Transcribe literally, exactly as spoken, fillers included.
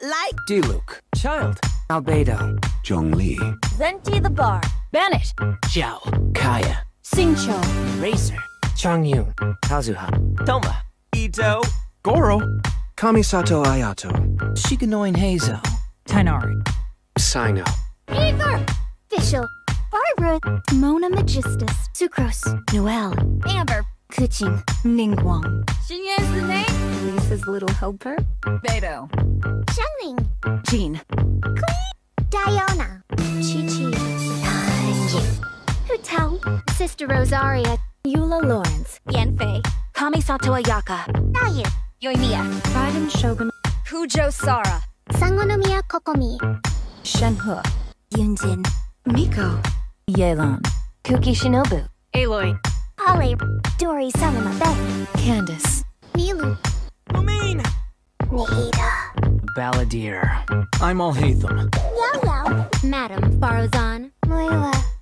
like Diluc. Child. Albedo. Zhongli. Venti the Bar. Bennett. Zhao. Kaya. Singcho. Racer. Changyun. Kazuha. Toma. Ito. Goro. Kamisato Ayato. Shiganoin Heizo. Tainari. Sino. Ether. Fischl. Barbara. Mona Magistus. Sucrose. Noelle. Amber. Kuching. Ningguang. Xinyan's the name? Lisa's little helper. Beto. Xiangling. Jean. Diona. Chi-Chi. Tanjing. Hu Tao. Sister Rosaria. Eula Lawrence. Yanfei. Kamisato Ayaka. Dayu. Yoimiya. Biden Shogun. Kujo Sara. Sangonomiya Kokomi. Shenhe. Yunjin. Miko. Yelan. Kuki Shinobu. Aloy. Ale. Dori Salama Bay. Candace. Milu. Lumine. Nihida. Balladeer. I'm all Hatham. Yao Yao. Madam Farazan. Moila.